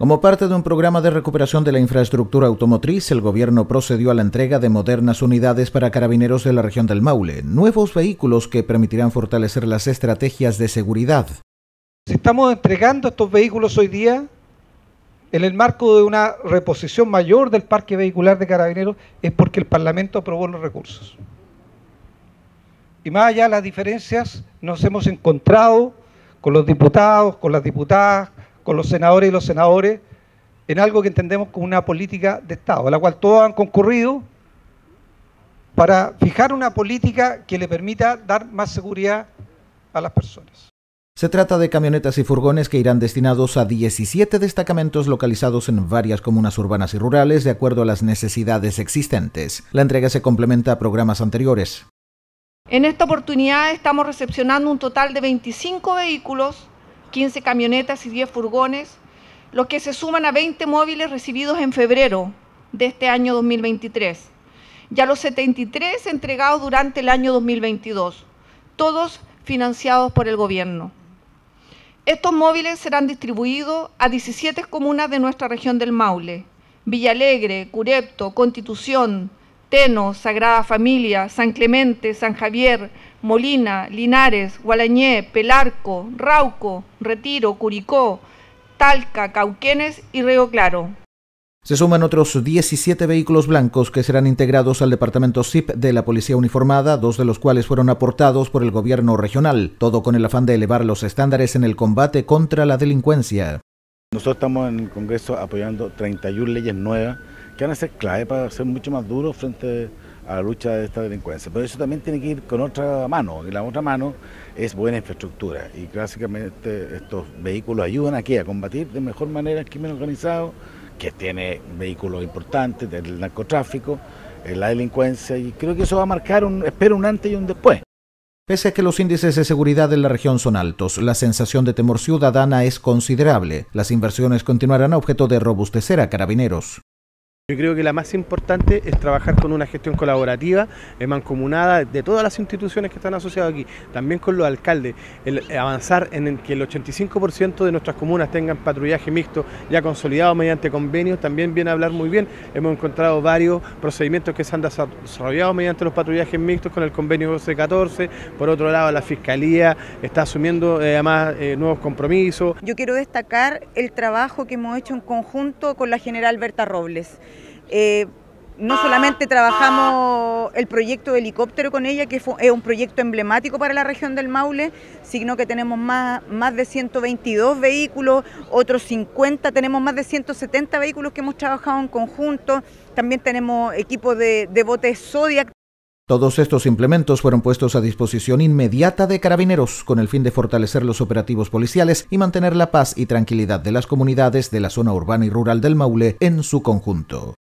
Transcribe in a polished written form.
Como parte de un programa de recuperación de la infraestructura automotriz, el gobierno procedió a la entrega de modernas unidades para carabineros de la región del Maule, nuevos vehículos que permitirán fortalecer las estrategias de seguridad. Si estamos entregando estos vehículos hoy día, en el marco de una reposición mayor del parque vehicular de carabineros, es porque el Parlamento aprobó los recursos. Y más allá de las diferencias, nos hemos encontrado con los diputados, con las diputadas, con los senadores y los senadores, en algo que entendemos como una política de Estado, a la cual todos han concurrido para fijar una política que le permita dar más seguridad a las personas. Se trata de camionetas y furgones que irán destinados a 17 destacamentos localizados en varias comunas urbanas y rurales de acuerdo a las necesidades existentes. La entrega se complementa a programas anteriores. En esta oportunidad estamos recepcionando un total de 25 vehículos, 15 camionetas y 10 furgones, los que se suman a 20 móviles recibidos en febrero de este año 2023, y a los 73 entregados durante el año 2022, todos financiados por el gobierno. Estos móviles serán distribuidos a 17 comunas de nuestra región del Maule: Villalegre, Curepto, Constitución, Teno, Sagrada Familia, San Clemente, San Javier, Molina, Linares, Gualañé, Pelarco, Rauco, Retiro, Curicó, Talca, Cauquenes y Río Claro. Se suman otros 17 vehículos blancos que serán integrados al departamento SIP de la Policía Uniformada, 2 de los cuales fueron aportados por el gobierno regional, todo con el afán de elevar los estándares en el combate contra la delincuencia. Nosotros estamos en el Congreso apoyando 31 leyes nuevas que van a ser clave para ser mucho más duros frente a la lucha de esta delincuencia. Pero eso también tiene que ir con otra mano, y la otra mano es buena infraestructura. Y básicamente estos vehículos ayudan aquí a combatir de mejor manera el crimen organizado, que tiene vehículos importantes del narcotráfico, la delincuencia, y creo que eso va a marcar un antes y un después. Pese a que los índices de seguridad en la región son altos, la sensación de temor ciudadana es considerable. Las inversiones continuarán a objeto de robustecer a Carabineros. Yo creo que la más importante es trabajar con una gestión colaborativa, mancomunada de todas las instituciones que están asociadas aquí, también con los alcaldes, avanzar en que el 85% de nuestras comunas tengan patrullaje mixto ya consolidado mediante convenios, también viene a hablar muy bien. Hemos encontrado varios procedimientos que se han desarrollado mediante los patrullajes mixtos con el convenio 1214. Por otro lado, la Fiscalía está asumiendo además nuevos compromisos. Yo quiero destacar el trabajo que hemos hecho en conjunto con la general Berta Robles. No solamente trabajamos el proyecto de helicóptero con ella, que es un proyecto emblemático para la región del Maule, sino que tenemos más de 122 vehículos, otros 50, tenemos más de 170 vehículos que hemos trabajado en conjunto. También tenemos equipos de botes Zodiac. Todos estos implementos fueron puestos a disposición inmediata de Carabineros con el fin de fortalecer los operativos policiales y mantener la paz y tranquilidad de las comunidades de la zona urbana y rural del Maule en su conjunto.